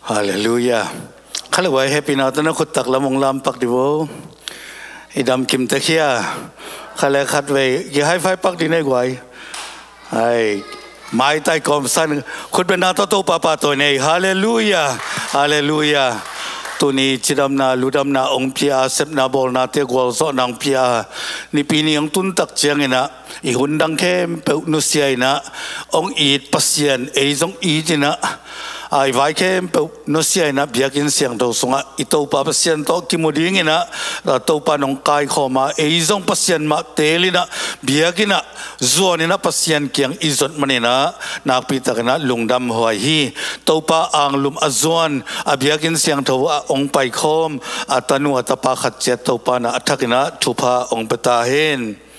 ฮาเลลูยาข้าเลยว่าเฮปินาตนะขุดตักละมงลำปักดิโวอีดำกิมตะเคียข้าเลยขัดไว้ยี่ให้ไฟปักดินให้ไว้ไอ้ไม้ใต้กอมสันขุดเป็นนาโตปาปาตัวนี้ฮาเลลูยาฮาเลลูยาตัวนี้จิดำนาลุดำนาองพิอาเซปนาบอลนาเตกวอลโซนังพิอานี่ปีนี้ยังตุนตักเจียงนะอีหุ่นดังเข้มเปอุนุเซียนะองอีดปัสเซียนเอซงอีดนะไอ้ไว้เข้มเปอุนุเซียนะเบียกินเสียงตัวสงะอีตัวปาปัสเซียนตัวกิมุดิ้งนะตัวปานองกายเข้ามาเอซงปัสเซียนมาเตลินะเบียกินะจวนนะปัสเซียนเกียงอีจดมันนะนักพิจารณาลุงดำหัวฮีตัวปาอังลุมอจวนเบียกินเสียงตัวองไปคมตันวัตปาขัดเจตัวปานะอัฐกินะทุพาองเปตาเฮน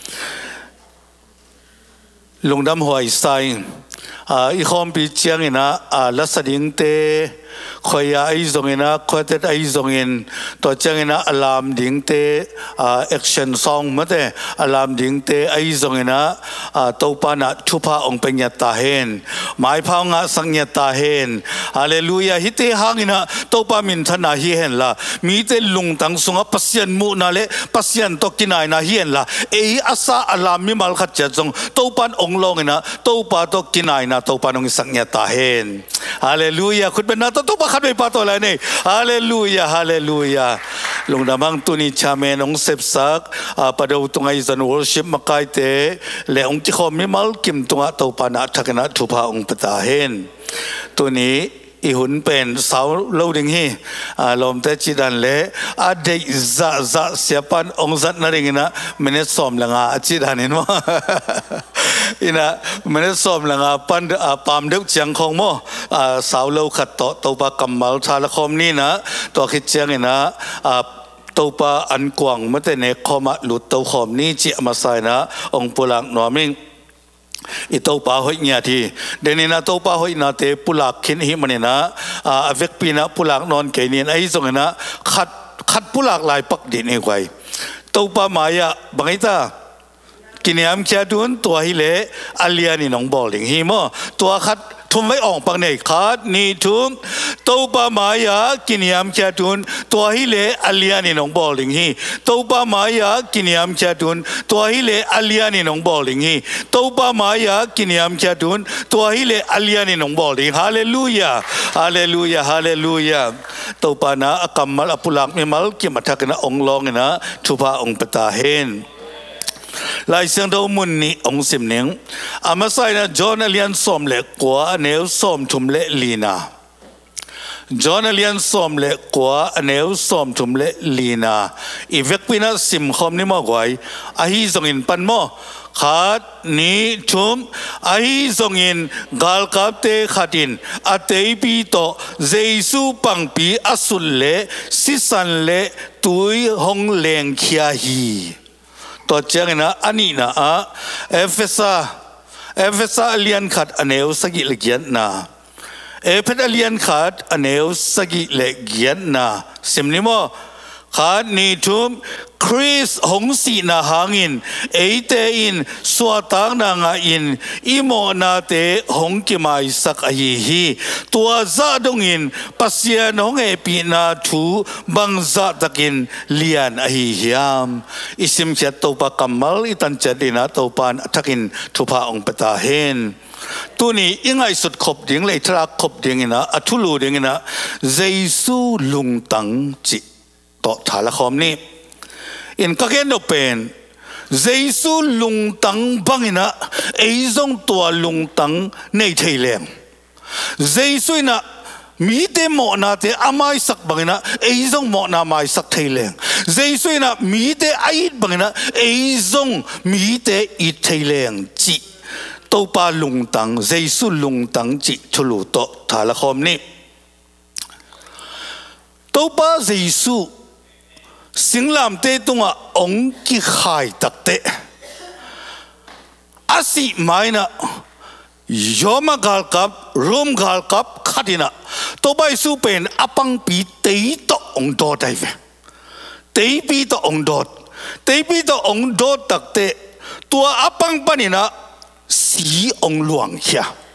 ลุงดำหัวอิสัยอีคอมปีเชียงนะลัสดิงเตคอยไอซงนะคอยเตไอซงตัวเชียงนะอลามดิงเตแอคชั่นซองมาเตอลามดิงเตไอซงนะตัวปานะทุพาองเป็นยตาเฮนหมายพาวงะสังยตาเฮนฮาเลลูยาฮิตเตหังนะตัวปามินทนาฮิเฮนละมีเตลุงตังสงะปัสยันมูนาเลปัสยันตกินายนะฮิเฮนละเออาซาอลามมิมัลขัดเจจงตัวปานองลงนะตัวปาตกินายนะตัวปานองสังยตาเฮนฮาเลลูยาคุณเป็นนาตัวปาขัดไปปาตัวอะไรนี่ฮาเลลูยาฮาเลลูยาลงดามังตุนิชาเมนองเซฟซักประดูตรงไอซันวอร์ชิปมาไกเตและองค์ที่เขาไม่มากิมตรงตัวปานะทักนะทุพาองค์ปตาเฮนตัวนี้อีหุ่นเป็นสาวเล่าดึงฮีลมเตจิดันเล่อดีจะเสียปันองค์สัตว์นั่นเองนะมันเนี่ยสมหลังจิดันเห็นมั้ยอินะมันเนี่ยสมหลังปันปามเด็กเจียงของมั้งสาวเล่าขัดตัวปากำมัลชาละคมนี่นะตัวคิดเจียงนะตัวปาอันกวางเมื่อแต่เนี่ยคอมาหลุดตัวขอมนี่จิมาใส่นะองค์ปุลังหนอมิงอีตัวปาหอยเนี่ยทีเดนินะตัวปาหอยนาเตปุลักขินหิมันเนี่ยนะเวกปีนะปุลักนอนเกณีนไอ้ส่งนะขัดปุลักลายปักดินเองไว้ตัวปามายะบางทีกินยามแค่ดุนตัวฮิเลอัลเลียนี่น้องบอลลิงฮิโมตัวขัดทุ่มไว้ออกปังในขาดนี่ทุ่มตัวปามายะกินยามแค่ดุนตัวฮิเลอัลเลียนี่น้องบอลลิงฮีตัวปามายะกินยามแค่ดุนตัวฮิเลอัลเลียนี่น้องบอลลิงฮีตัวปามายะกินยามแค่ดุนตัวฮิเลอัลเลียนี่น้องบอลลิงฮาเลลูยาฮาเลลูยาฮาเลลูยาตัวปานะกัมมัลอปุลักมิมัลกิมัทักนะองลองนะทุพาองปตาเฮนลายเสียงดาวมุนนี่องสิมเนียงอามาใส่นะจอห์นเลียนส้มเล็กกว่าเนวส้มทุ่มเล็กลีนาจอห์นเลียนส้มเล็กกว่าเนวส้มทุ่มเล็กลีนาอีเวกปีน่าสิมคอมนี่มากไว้อาฮีส่งอินปันโมขาดนี้ทุ่มอาฮีส่งอินกาลกับเตขัดินอาเตยปีโตเจซูปังปีอสุลเล่สิสันเล่ตุยฮงเลงขียาฮีตัวเจ้านะอันนี้นะเอฟเอสเลียนขัดอันเอวสกิเลเกียนนะเอฟเอเลียนขัดอันเอวสกิเลเกียนนะสิมนิโมขัดนี่ทุ่มคริสหงสีนาหางินเอเตอินสวตางนางอินอิโมนาเตหงกิมาอิสักอฮีฮีตัวซาดงอินปัสยานหงเอปีนาทูบังซาตะกินเลียนอฮีฮิยามอิสิมเชตโตปะกัมมัลอิตันเจดินาโตปานตะกินทุพาองปตาเฮนตัวนี้ยังไงสุดขบดิ่งเลยทรักขบดิ่งนะอัทุลูดิ่งนะเจซูลุงตังจิต่อทาละคอมนี้อินก็แค่นเป็นเจซูลุงตังบังนะไอ้จงตัวลุงตังในไทยแลงเจซูนะมีแต่หมอนาแต่อาไม่สักบังนะไอ้จงหมอนาไม่สักไทยแลงเจซูนะมีแต่ไอ้บังนะไอ้จงมีแต่อีไทยแลงจิตัวปาลุงตังเจซูลุงตังจิทุลุโตทาละคอมนี้ตัวปาเจซูสิงลามเตตุงะองกิขายตักเตอาศิไม่นะยอมกาลกับร่มกาลกับขัดินะตัวใบสูเป็นอปังปีเตยต่อองดอดได้เวเตยปีต่อองดอดเตยปีต่อองดอดตักเตตัวอปังปานินะสีองหลวงเขีย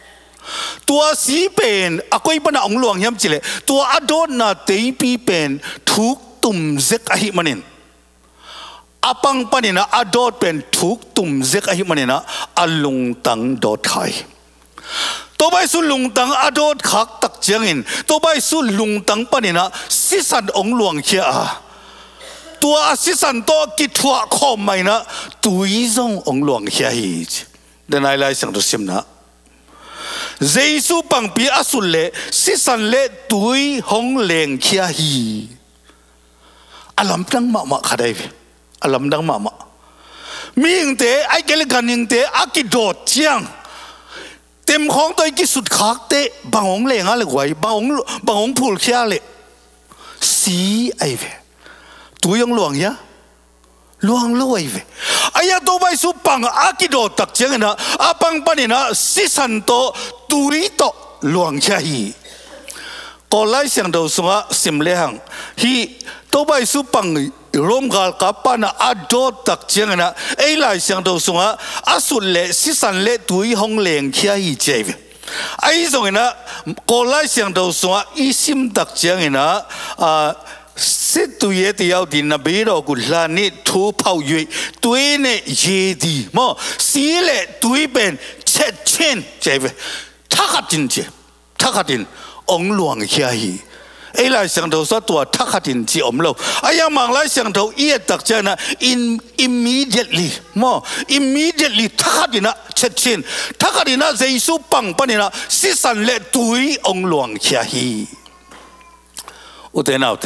ตัวสีเป็นอากอยปนาองหลวงยำจิเลตัวอดอนนาเตยปีเป็นทุกตุ่มเซกอหิมันินอาปังปนินะอดอดเป็นทุกตุ่มเซกอหิมันินะอลุงตังดอดไทยตัวใบสุลุงตังอดอดขักตักเจียงินตัวใบสุลุงตังปนินะสิสันองหลวงเชียตัวสิสันตัวกิทวะคอมไม่นะตุยซงองหลวงเชียฮีเดินไอไลสังตุสิมนะเจสุปังปีอสุเลสิสันเลตุยหงเลงเชียฮีอลัมดังมาขดายอลัมดังมามีอิงเตไอเกลกันอิงเตอากิโดดเชียงเต็มของตัวกิสุดขาเตะบางองเลงอะไรไว้บางองพูดเชียเลสีไอเวตัวยงหลวงยะหลวงรวยเวอายะตัวใบสุปังอากิโดดตักเชียงนะอาปังปนินะสิสันโตตุยโตหลวงเชียฮีก็ไล่เสียงดาวสงะสิมเลหังฮีตัวใบสุปังรวมกันกับปานะอดอตักเจียงนะไอ้ไล่เสียงดาวสงะอสุเลสิสันเลตุยหงเลงเชียฮีเจวไอ้ตรงนี้นะก็ไล่เสียงดาวสงะอีซิมตักเจียงนะสิตุยที่เอาดินนบีเรากุลานี่ทูเผาอยู่ตุยเนี่ยเยดีมั้งสีเล่ตุยเป็นเช็ดเช่นเจ็บทักดินเจ็บทักดินองหลวงเฮียฮีไอ้หลายเสียงตัวสัตว์ทักดินจีอมโลไอ้ยังมังหลายเสียงตัวเอียตักเจนะ immediately มั้ง immediately ทักดินนะเช็ดเช่นทักดินนะเจสุปังปนินะสิสันเล่ตุยองหลวงเฮียฮีอุเทนเอาเต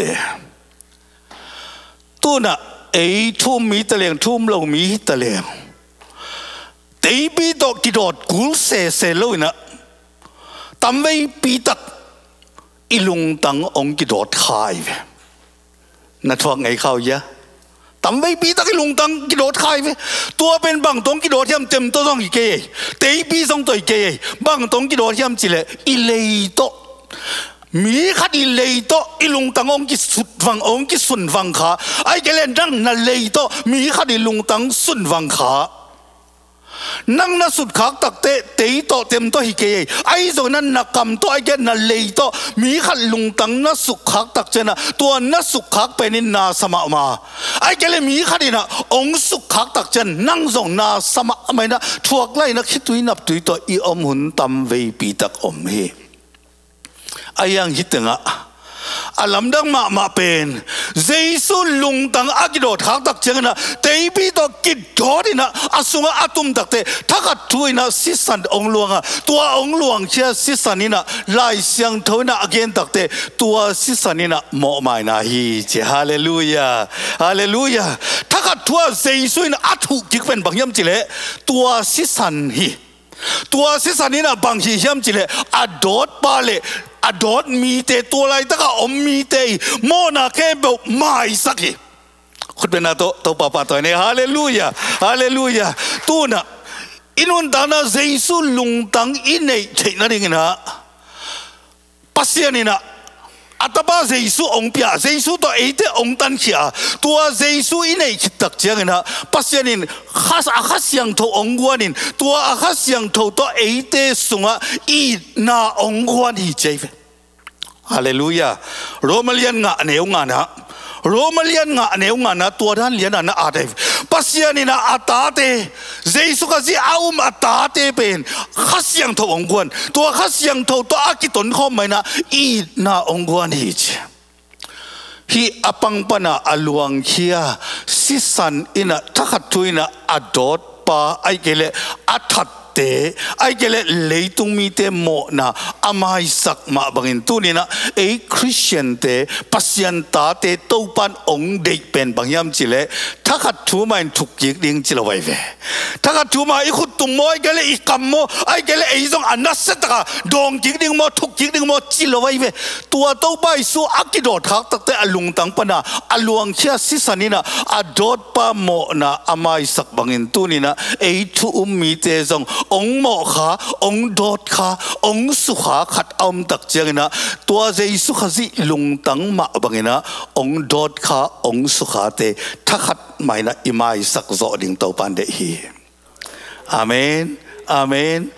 ตัวน่ะไอ้ทุ่มมีตะเลียงทุ่มลงมีตะเลียงแต่ปีดอกกิดอดกุลเสเลยนะตั้มไว้ปีตักอีลุงตังองกิดอดขายไปนั่นทว่าไงเขาเยอะตั้มไว้ปีตักอีลุงตังกิดอดขายไปตัวเป็นบางตรงกิดอดเทียมเต็มตัวต้องอีกเกยแต่ปีส่งตัวอีกเกยบางตรงกิดอดเทียมจิเลอีเลยโตมีขัดอีเลยโตอีลุงตังองกิสุดฟังองกิสุนฟังขาไอ้เกลนั่งนั่นเลยโตมีขัดอีลุงตังสุนฟังขานั่งน่ะสุดขากตักเตะเตะโตเต็มโตฮิเกยไอ้ตัวนั้นนักกำตัวไอ้เกนั่นเลยโตมีขัดลุงตังน่ะสุดขากตักเจนะตัวน่ะสุดขากเป็นนาสมะมาไอ้เกลมีขัดนะองสุดขากตักเจนนั่งส่งนาสมะไม่นะทวกไล่นักคิดตุยนับตุยตัวอีอมหุ่นตำเวปีตักอมเฮอายังฮิตงะอาลัมดังมาเป็นเจสุลุงตังอากิโดดขากตักเจงนะเตยปีตัวกิดโดดินะอาสุงอาตุมตักเตถ้ากัดทุยนะสิสันองหลวงอะตัวองหลวงเชื่อสิสันนี่นะไล่เสียงเท่านะอเกนตักเตตัวสิสันนี่นะโมไม่นะฮีเจฮาเลลูยาฮาเลลูยาถ้ากัดทัวเจสุนะอัตุกิเป็นบางยามจิเลตัวสิสันฮีตัวสิสันนี่นะบางทียามจิเลอดอดปาเลอดอดมีเตตัวไรตะก็อมมีเตโมนาแค่แบบไม่สักทีคุณเป็นอะไรตัวป้าตัวนี้ฮาเลลูยาฮาเลลูยาตัวน่ะอินุนตานะเจสุลุงตังอินเนเทนั่นเองนะปัสยานี่นะอัตบ้าเจสุองเปียเจสุตัวเอเตองตันเขียตัวเจสุอินเนคิดตักเจียงนะปัสยานินข้าอาเสียงตัวองกวานินตัวอาเสียงตัวเอเตสุงะอีนาองกวานิเจฟฮาเลลูยาโรมาเลียนงะเนียวงะนะโรมาเลียนงะเนียวงะนะตัวท่านเลียนนะอาเดฟปัสยานินะอาตาเตเจสุกะซีอาอุมอาตาเตเป็นข้าเสียงตัวองกวนตัวข้าเสียงตัวอากิตนข้อไม่นะอีนาองกวานิเจฮีอปังปนาอลวงเคียสิสันอินะทักตุยนะอดอดปาไอเกเลอัทัดเตไอเกเลเลยตุงมีเตโมนะอามาอิสักมาบังอินตุนี่นะไอคริสเตียนเตปัสยันตาเตตูปันองเด็กเป็นบางยามจิเลทักตุมาอินทุกยิกดิ้งจิลไว้เวทักตุมาไอขุดตุมโมไอเกเลอีกัมโมไอเกเลไอซงอันนัสเซตกะดองยิกดิ้งโมทุกยิกดิ้งโมจิลไว้เวตัวตูไปสู้อักิโดดทักตักเตอลุงตังปนาอลวงเชียสิสันนี่นะอดอดปาโมนะอามาอิสักบางอินตุนี่นะไอทุมีเตซงองโมขาองโดดขาองสุขาขัดอมตักเจงนะตัวเจสุขสิลุงตังมาบังนะองโดดขาองสุขาเตทักขัดไม่นะอิมาอิสักโจดิ่งตัวปันเดฮีอาเมนอาเมน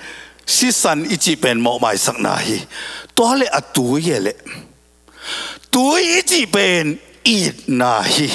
สิสันอิจิเป็นหมอหมายสักนาฮีตัวเละตัวเยเละตัวอิจิเป็นอีดนาฮี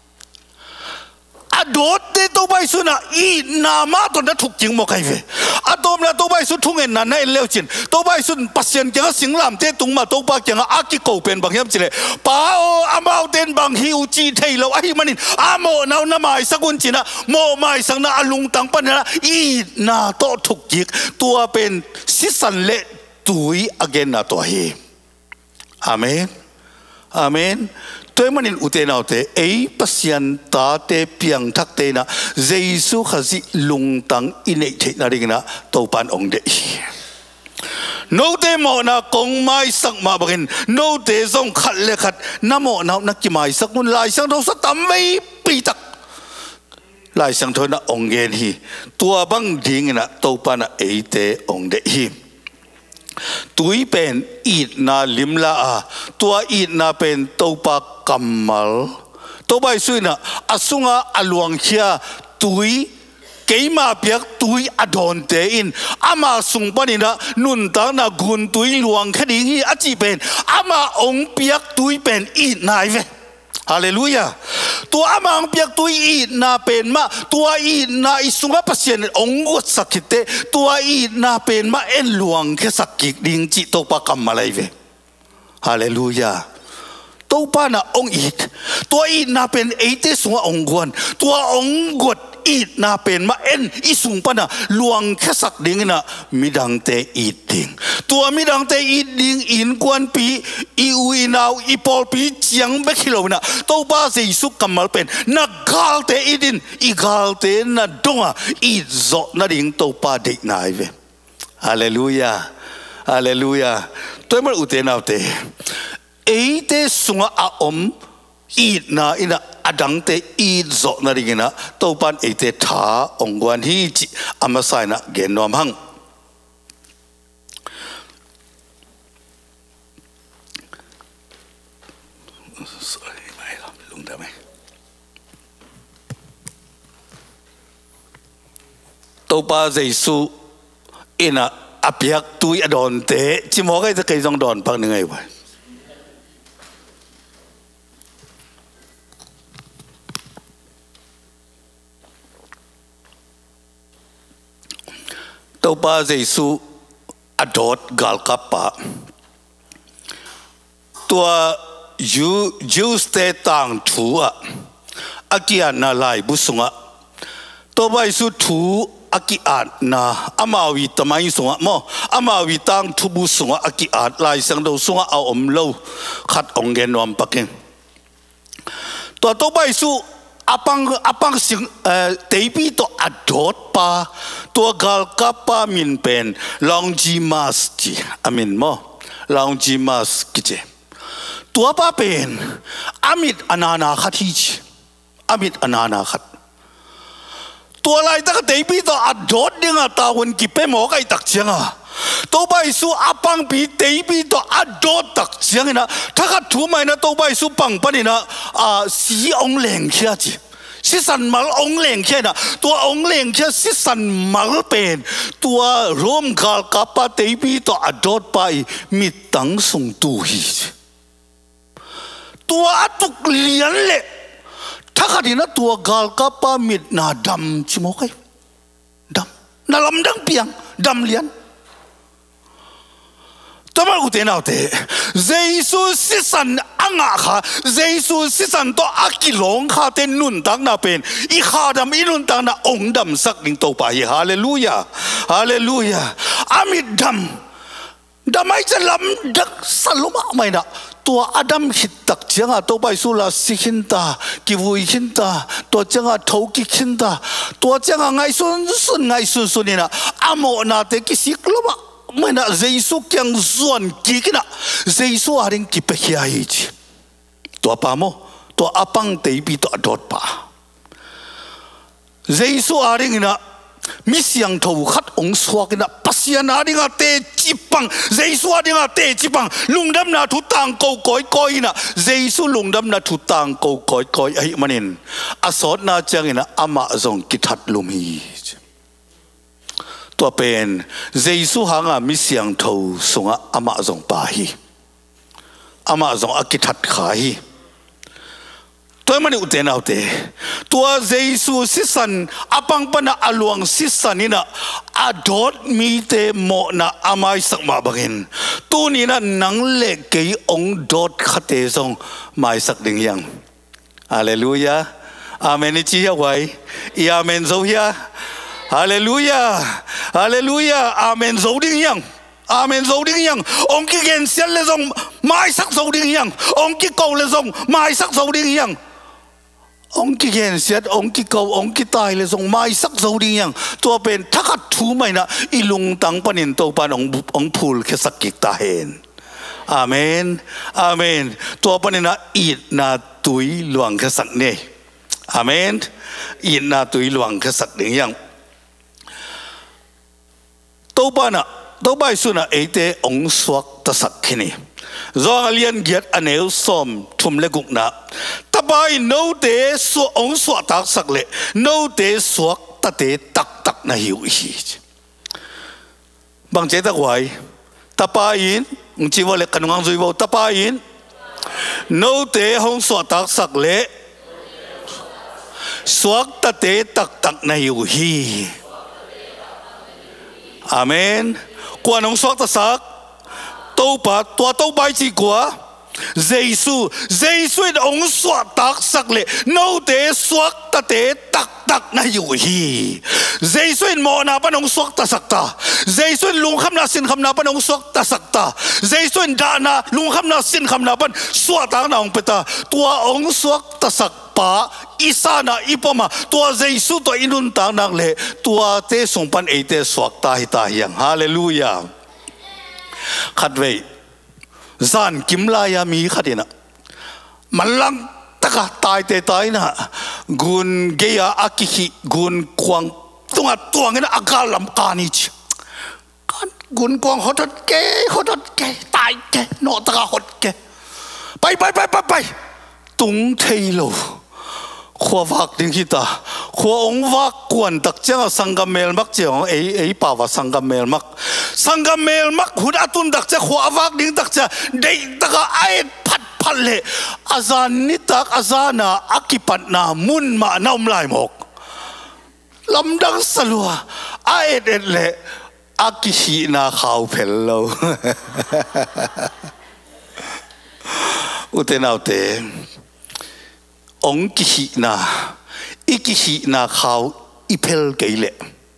อดอดเตตัวใบสุนะอีนามาตัวนั้นถูกจริงมั้งใครเวอดอมนะตัวใบสุทุ่งเงินนั่นให้เลี้ยวจินตัวใบสุนปัสเซียนเจ้าสิงลามเตตุงมาตัวปากเจ้าอากิโกเป็นบางอย่างจิเลยป้าโออามาเต้นบางฮิวจีเทยเราไอ้มันนี่อาโมนาวนามายสักุนจินะโมไม่สังนาอลุงตังปันนะอีนาโตถูกจิกตัวเป็นสิสันเละตุยอเกนนาตัวเฮอาเมนอาเมนตัวมันอุเทนเอาเตไอ้ปัสยันตาเตเปียงทักเตนะเยซูขจิลุงตังอินเอเทนาริกนะตัวปันองเดโนเตโมนะกงไม้สักมาบักินโนเตซงขัดเลขัดน้ำโมนะนักกิไม้สักมุนลายสังเราสตัมไม่ปีตักลายสังทนะองเกนฮีตัวบังดิ่งนะตัวปันไอเตองเดฮีตุยเป็นอีดนาลิมลาตัวอีดนาเป็นตัวปากกัมมัลตัวใบสุนะอสุงาอลวงเชียตุยเกี่ยมาเปียกตุยอดอนเตอินอามาสุงปนินะนุนตานากุนตุยลวงแค่นี้อาจีเป็นอามาองเปียกตุยเป็นอีดนายเวฮาเลลูยาตัวอามังเปียกตัวอีนาเป็นมาตัวอีนาอิสุงะปัสเซนองกุสักกิเตตัวอีนาเป็นมาเอ็นหลวงแค่สักกิดิงจิตปากรรมมาเลยเวฮาเลลูยาตัวป้าน่ะองอีดตัวอีนาเป็นเอเตสุงะองกวนตัวองกวดอีนาเป็นมาเอ็นอิสุงป้าน่ะหลวงแค่สักดิงน่ะมิดังเตอีดิงตัวมิดังเตอีดิงอินกวนปีอีอุยนาวอีปอลปีเจียงเบคิโลน่ะตัวป้าเจสุกัมมัลเป็นนักกาลเตอีดินอีกาลเตน่ะดงอ่ะอีโซน่ะดิงตัวป้าเด็กนายเวฮาเลลูยาฮาเลลูยาตัวมันอุเทนเอาเตเอเตสุงะอาอมอีน่ะอินะอดังเตอีโซนาริกินะตัวปันเอเตถาองกวนฮีจิอามาไซนะเกนนอมหังไม่หรอกลุงทำไมตัวป้าเจสุอินะอภิยักตุยอดอนเตจิมอก็จะเคยต้องดอนปังยังไงวะตัวป้าเจสุอดอดกาลกับป้าตัวยูสเตตังทูอะอากิอานาลายบุษงะตัวป้าเจสุทูอากิอานาอามาวิตมัยสงะมออามาวิตังทุบุษงะอากิอาลายสังโดสงะเอาอมโลขัดองเกนวมปักเองตัวป้าเจสุapang sing tepi to adot pa to gal kapa min pen longimas ji amin mo longimas kije to pa pen amit anana khatij amit anana khat to lai ta tepi to adot dinga tawon ki pe mo kai tak chiangaตัวใบสู้อาปังปีเตยปีตัวอดอตักเสียงนะถ้าขัดถูไม่นะตัวใบสู้ปังปนี่นะสีองเหลงเชียจีสิสันมัลองเหลงเชียนะตัวองเหลงเชียสิสันมัลเป็นตัวรวมกาลกับปะเตยปีตัวอดอไปมีตังส่งตูฮีตัวตุกเลียนเละถ้าขัดนะตัวกาลกับปะมีนาดำชิโมกไอดำนาลำดังเปียงดำเลียนตัวมันอุเทนเอาเตะเจสุสิสันอ่างอาค่ะเจสุสิสันตัวอากิลงข้าเตนุนตังนาเป็นอีข้าดำอีนุนตังนาองดำสักลิงตัวไปฮาเลลูยาฮาเลลูยาอามิดดำไม่จะลำดักสลุมะไม่นะตัวอดัมหิตักเจ้าตัวไปสุลาสิขินตากิวุยขินตาตัวเจ้าทาวกิขินตาตัวเจ้าไงสุนไงสุนนี่นะอโมนาเตกิสิกลมะไม่นะเจสุแกงส่วนกี่กันนะเจสุอะไรกี่เปียอีจีตัวป้าโมตัวอาปังเตยปีตัวอดอดป้าเจสุอะไรกันนะมิเสียงทูขัดองสวากันนะปัสยานาดิงาเตจิปังเจสุอะไรกันเตจิปังลุงดำนาทุตังกูก้อยนะเจสุลุงดำนาทุตังกูก้อยไอ้มันเองอาสอดนาจังนะอามาจงกิทัดลุมีตัวเป็นเยซูหางมิเสียงทูสงอามาจงปาฮีอามาจงอากิทัดขาฮีตัวมันอุเทนเอาเตตัวเยซูสิสันอปังปนะอลวงสิสันนี่นะอดอดมีเตโมนะอามาสักมาบังเห็นตัวนี้นะนังเล็กกี่องดอดขัดเตซงมาสักดิ่งยังฮาเลลูยาอาเมนจีฮะไว้อาเมนโซฮียาฮาเลลูยาฮาเลลูยาอาเมนโซดิ่งยังอาเมนโซดิ่งยังองค์กิเกนเซียนเลซงมาสักโซดิ่งยังองค์กิโกเลซงมาสักโซดิ่งยังองค์กิเกนเสียดองค์กิเกาองค์กิตายเลยส่งไม้สักโซดิ้งยังตัวเป็นทักทูไม่นะอีลุงตังปนินโตปานองพูลแค่สักกิกตาเห็นอาเมนอาเมนตัวปนินะอีดนาตุยหลวงแค่สักเนี่ยอาเมนอีดนาตุยหลวงแค่สักดิ้งยังโตปานะโตไปสุนะเอเตองสวกตะสักขี้นี่จงเลียนเกียรติอเนลสมทุ่มเล็กุกนะตบายโนเตสวองสวตักสักเล่โนเตสวกตะเตตักตักนะหิวอีบางเจตกไว้ตบายินจีวะเล็กกันงังจุยบ่ตบายินโนเตหงสวตักสักเล่สวกตะเตตักตักนะหิวฮีอาเมนกวนองสวกตะสักตัวปะตัวตัวใบจีกัวเยซูองสวดตักสักเลยโนเตสวกตะเตตักนะอยู่ฮีเยซูมอนาปนองสวกตะสักตาเยซูลุงคำนาสินคำนาปนองสวกตะสักตาเยซูดานาลุงคำนาสินคำนาปนสวดตักนาองเปตาตัวองสวกตะสักปะอิสานาอิปมาตัวเยซูตัวอินุนตักนักเลยตัวเตส่งปันเอเตสวกตาฮิตายังฮาเลลูยาขัดไว้จานกิมลายามีขัดนะมันลังตะกะตายเตตายนะกุนเกียอากิฮิกุนควงตัวเงินอากาลำกานิชกุนควงหดเกตายเกโนตะกะหดเกไปตุงเทโลขววักดิ้งฮิตาขวองวักกวนตักเจ้าสังกัมเมลมักเจ้าเอป่าวสังกัมเมลมักหุดอาตุนตักเจ้าขววักดิ้งตักเจ้าเด็กตักไอพัดเลยอาจารย์นิตักอาจารย์น่ะอากิปัตนามุนมาน้ำลายหมกลำดังสลัวไอเด็ดเลยอากิฮีนาขาวเพลโลอุเทนเอาเตองกิฮินาอิกิฮินาเขาอิเพลเกลเล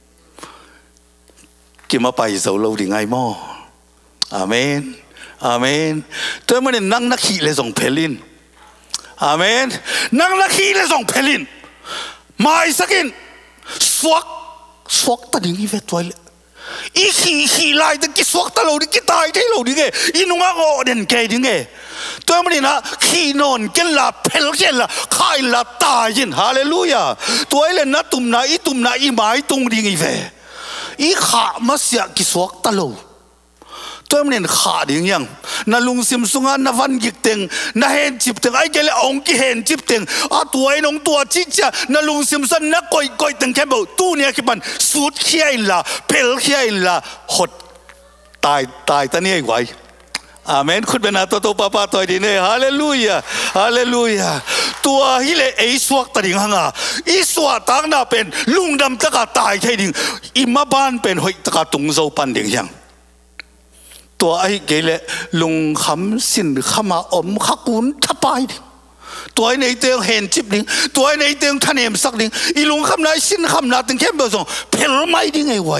กิมาไปเจ้าเราดีไงมั่วอาเมนตัวมันนั่งนักขี่เลยส่งเพลินอาเมนนั่งนักขี่เลยส่งเพลินไม่สักินสวกตัดอย่างนี้เวทไว้เลยอีขี่ไล่แต่กิสวกตะเราดิกิตายที่เราดิเงอีนุ่งอ่ะก็เด่นเกดิเงตัวมันนี่นะขี้นอนกินละเพลกินละขายละตายยินฮาเลลูยาตัวเอเลนนะตุ่มนะอีหมายตุงดิงอีเวอีขามาเสียกิสวกตะโลตัวมันนี่ขาดิงยังนาลุงซิมซุงานนาวันกิกเต็งนาเห็นจิบเต็งไอ้เกลองกิเห็นจิบเต็งตัวไอ้น้องตัวจิจ่านาลุงซิมซันนักก่อยเต็งแค่บอกตู้เนี่ยคิดมันสูดเขี้ยละเพลเขี้ยละหดตายตอนนี้ไว้อาเมนคุณเป็นตัวป้าตัวดีเนี่ยฮาเลลูยาตัวฮิเลไอสวกตัดยังห่างอีสวกตั้งน่าเป็นลุงดำตะกาตายแค่ดิ่งอิมาบ้านเป็นหอยตะกาตุงโซปันดิ่งยังตัวไอ้เกลลุงคำสินขมาอมขกุนทับไปตัวไอ้ในเตียงเห็นจิบดิ่งตัวไอ้ในเตียงท่านเอ็มสักดิ่งอีลุงคำนายสินคำนาตึงเข้มเบอร์สองเพลไม่ดิ่งไงไว้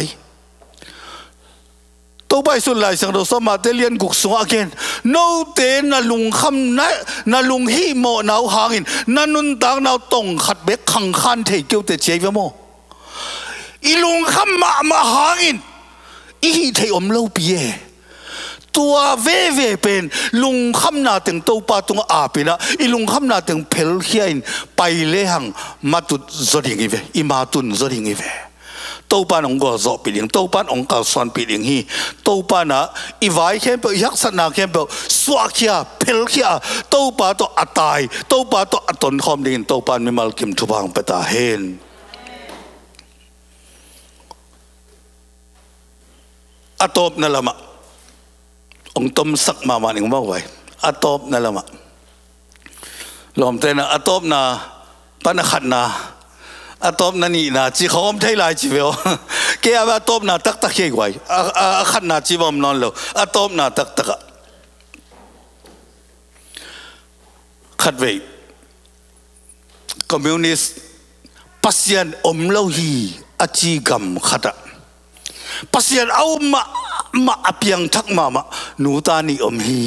ตัวไปสุดเลยสังเราสมาเตเลียนกุกสงอาเกนโนเตนลุงคำนาลุงฮีโมนาวหางินนันุนตังนาวตงขัดเบกขังคันเทเกียวเตเจวโมอีลุงคำมาหางินอีเทอมเล่าเปียตัวเวเป็นลุงคำนาถึงตัวปาตงอาปีนะอีลุงคำนาถึงเพลเฮียนไปเลหังมาตุจดิงอีเวอีมาตุนจดิงอีเวตัวปานองก็จบปีเลี้ยงตัวปานองก็ส่วนปีเลี้ยงฮีตัวปานะอีไว้แค่เปยักษณะแค่เปสวากี้เพลกี้ตัวปาตัวอัตายตัวปาตัวอัตนคอมดินตัวปานไม่มาลกิมทุบังเปตาเฮน atop na lama ong tom sak mama ning mawai atop na lama lom te na atop na panakhat na atop na ni na chi khom thai lai chi veo ke aba atop na tak tak khei wai a khat na chi bom non lo atop na tak tak khat ve communist pasien om lo hi achi gam khata pasien au ma apiang thak mama nu ta ni om hi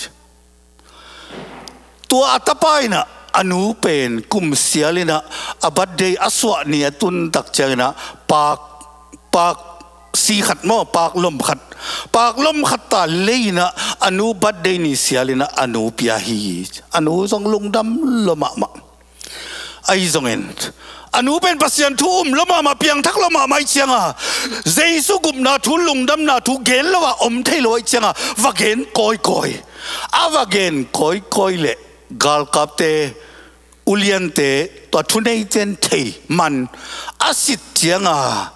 tua atapai na anu pen kum sialina abadde aswa ni atun tak changna pak si khat mo pak lom khat ta leina anu badde ni sialina anu pia hi anu song lungdam loma ma ai zongen anu pen pasien thum loma ma piang thak loma mai chianga jesu gup na thu lungdam na thu gen lawa om thei loi chianga wagen koi avagen koi le gal kapte uliante to thunei chen thei man asit chianga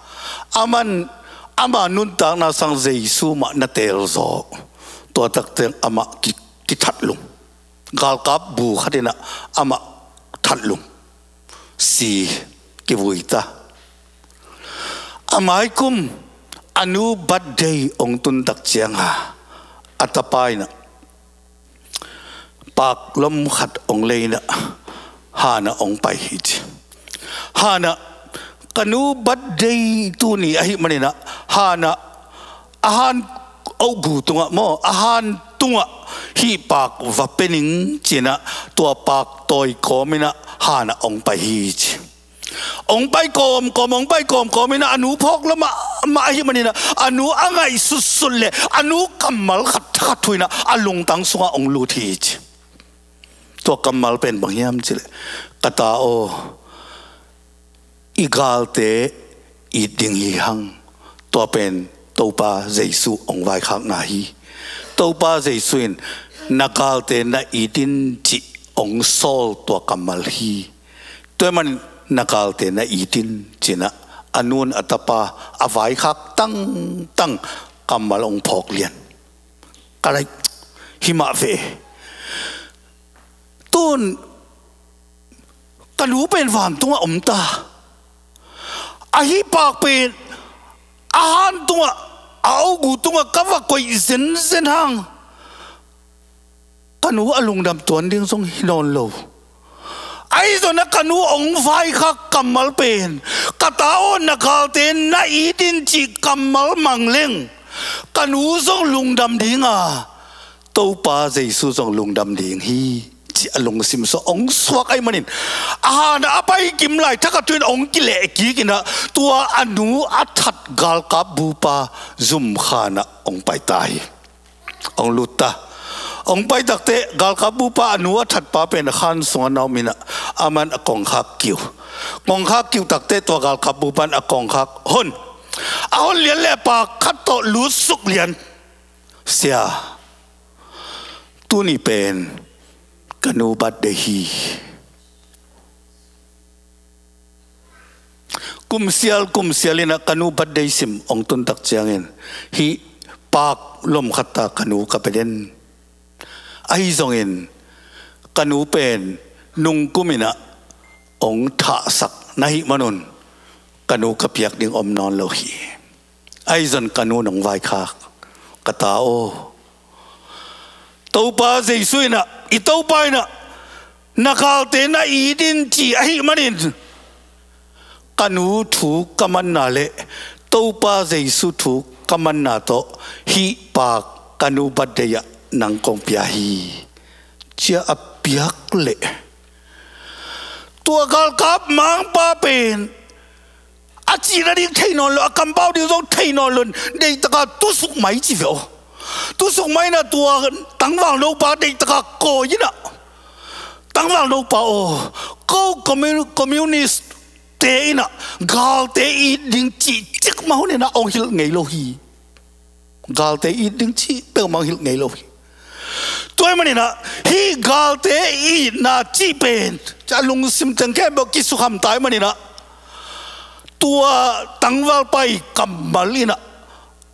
ama nun ta na sang jesu ma na tel zo to tak teng ama ki that lung gal kap bu khatina ama that lung si ki vuita amai kum anu badday ong tun tak chianga atapai na pak lom khat ong leina hana ong pai hit hana kanu badday tu ni ahi manina hana ahan au gu tunga mo ahan tunga hi pak vapening china tua pak toy komina hana ong pai hit ong pai kom ong pai kom komina anu phok lama ma hi manina anu angai susulle anu kamal khat thuina alung tang sunga ong lu thi to kamal pen bangyam chile kata o igalte iding hi hang to pen topa jesu ong vai khak na hi topa jesuin nagalte na idin chi ong sol to kamal hi to man nagalte na idin china anun atapa avai khak tang kamal ong phok lian kalai hima ve tun kanu pen wan tunga omta ahi pak pen ahan tunga au gu tunga kawa koi zen hang kanu alung dam tuan ding song hinon lo ai zo na kanu ong vai khak kamal pen katao na kalten na idin chi kamal mangleng kanu song lungdam dinga topa jesu song lungdam ding hi chi alung sim so ong swak ai manin na apai kim lai thaka twin ong kile ki kina tua anu athat gal ka bupa zum khana ong pai tai ong luta ong pai takte gal ka bupa anu athat pa pen khan songa naw mina aman akong khak kiu takte to gal ka bupan akong khak hon ahon lian le pa khat to lu suk lian sia tu ni pen kanu bat dehi kum sialina kanu bat dei sim ong tun tak chiangin hi pak lom khata kanu kapeden ai zongin kanu pen nung kumina ong tha sak nahi manun kanu kapiak ding om non lo hi ai zon kanu nong vai khak kata o topa jesuina itopai na nakalte na idin chi ahi manin kanu thu kaman na le topa jesu thu kaman na to hi pa kanu badya nang kong pia hi chia apiak le tua gal kap mang pa pen achi na ding thei non lo akam pau ding zo thei non lun dei taka tu suk mai chi veo tu suk mai na tua tang wang lo pa dei taka ko yina tang wang lo pa o ko communist te ina gal te I ding chi chik mau ne na ong hil ngei lo hi gal te I ding chi pe mang hil ngei lo hi toy mani na hi gal te I na chi pen cha lung sim tang ke bo ki su kham tai mani na tua tang wal pai kamalina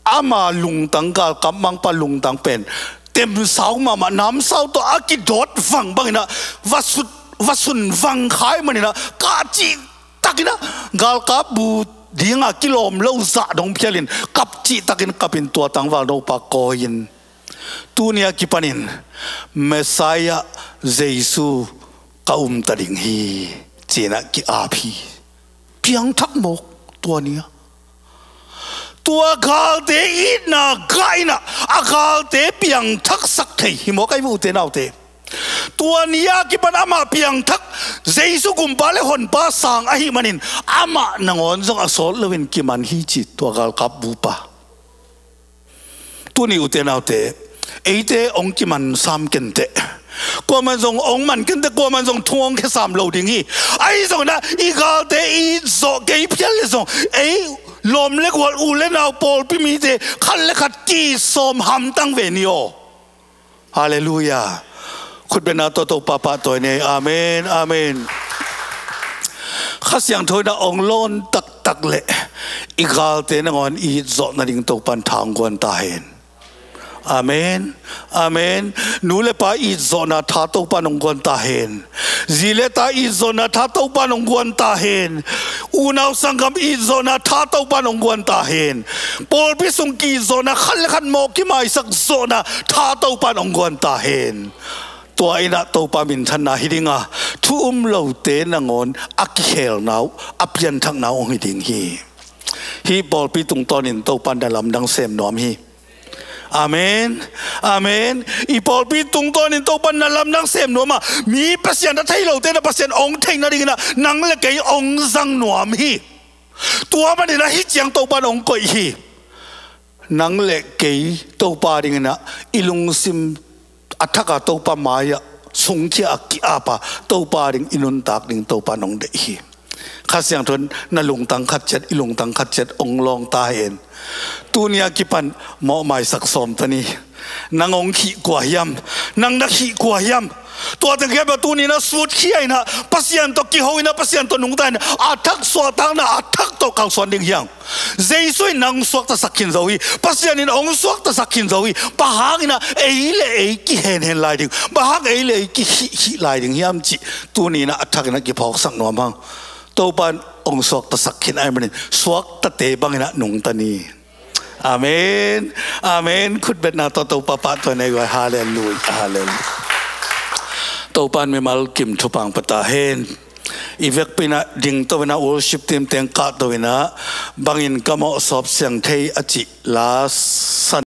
อามาลุงตังกาลกับมังปะลุงตังเป็นเต็มเสามาน้ำเสาตัวอากิดดฟังบังนะวัสุนฟังขายมันนะกาจีตักินะกาลกับบูดีงากิโลมเล่าจะดงเพียลินกับจีตักินกับเป็นตัวตังวาโนปากโกยินตัวเนี้ยกิปันินเมสายะเยซูก้าตัดิงฮีเจนะกิอาพีเพียงทักโมกตัวเนี้ยตัวกาลเตอินะไกนะอากาลเตเพียงทักสักทีหิมอกไอ้บูเตนเอาเตตัวนี้กิปันอามาเพียงทักเยซูกุมบาเลหอนป้าสังอหิมันินอามาหนังอนจงอสอลเลวินกิมันฮีจิตตัวกาลกับบูปะตัวนี้อุเตนเอาเตไอเตองกิมันสามกันเตกว่ามันจงองมันกันเตกว่ามันจงทวงแค่สามโลดิ่งฮีไอจงนะอีกาเตอีโซเกยเพียเลยจงไอลมเล็กวัดอูเล่นเอาปอลพิมีเตขันเล็กขัดจีสมหำตั้งเวนิโอฮาเลลูยาคุณเป็นนาโตโตปาปาตัวนี้อาเมนอาเมนข้าเสียงถอยนะองโลนตักเละอีกาเตนงอนอีจอนาดิ่งตกปันทางกวนตาเห็นอาเมนอาเมนนูเลปาอีจอนาท่าตกปันองกวนตาเห็นจีเลตาอีจอนาท่าตกปันองกวนตาเห็นอูนาวสังกัมอีจอนาท่าตกปันองกวนตาเห็นปอลพิสุงกีจอนาขันเล็กขันโมกิมาสักจอนาท่าตกปันองกวนตาเห็นตัวไอ้น่ะตัวปามินทันนาฮิดิงะทุ่มเหล่าเตนงอนอักเฮลนาวอับยันทักนาวองฮิดิงฮีบอลปีตุงตอนินตัวปันดาลำดังเซมนอมฮีอาเมนอาเมนอีบอลปีตุงตอนินตัวปันดาลำดังเซมนอมมีปัสยันทัยเหล่าเตนปัสยันองเทงนาดิงนะนังเล็กไอองซังนอมฮีตัวมันนี่นะฮิจังตัวปันองก่อยฮีนังเล็กไอตัวปาดิงนะอิลุงซิมอัฐกาตัวปามายะสงเชียกิอาปาตัวปาดิงอินุนตักดิงตัวปานองเดฮีข้าเสียงทนนั่งลงตังขัดเจ็ดอิลงตังขัดเจ็ดองลองตาเห็นตัวเนี้ยกิปันหมอหมายสักสมตานี้นางองขี้กว่ายำนางนักขี้กว่ายำตัวแต่แค่แบบตัวนี้นะสุดขี้ไอ้นะปัสยันตัวกี่หอยนะปัสยันตัวนุ่งตายนะอาทักสวดตังนะอาทักตัวเขาสวนดิ่งยังเจสุยนางสวดตะสักขินเจ้าอีปัสยันนี่องสวดตะสักขินเจ้าอีปะหางนะเอเล่เอกี่เห็นลายดิ่งปะหางเอเล่กี่ขี้ลายดิ่งยำจีตัวนี้นะอาทักนะกี่พอกสักหน่อมังตัวปันองสวดตะสักขินไอ้มันสวดตะเตบังนะนุ่งตานีอาเมนอาเมนคุณเป็นนาตัวปะปะตัวในว่าฮาเลลูยาฮาเลลูยาตัวปันไม่มากิมทุปังปะตาเห็นอีเวกปีน่ะดิ่งตัวน่ะ worship team เต็งกัดตัวน่ะบางอินก็มาสอบเสียงเทอจิลาสัน